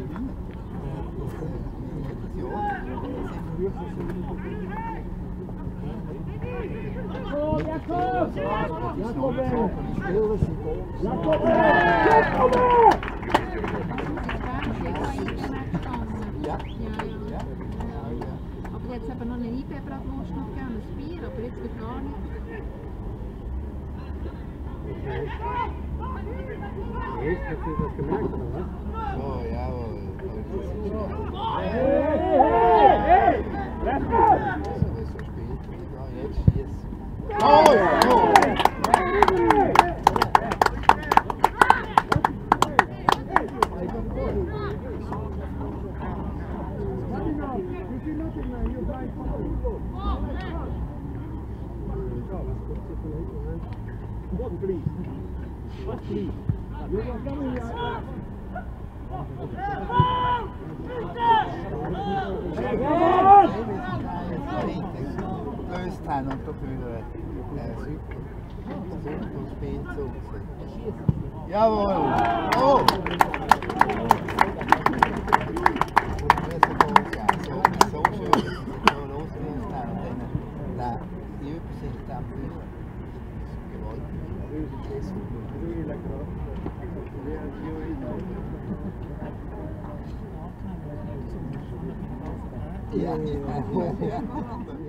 Aber jetzt eben noch eine IB-Bratwurst noch gegeben, ein Bier, aber jetzt geht gar nicht. Echt? Hast du das gemerkt, oder was? Oh, jawohl. Jetzt schießt. Oh, ja! Gelöst haben und dafür super Spielzug. Jawohl! Oh! So schön, dass sie so losgelöst haben und dann die Übersicht haben. Gewaltig. Ja, ja.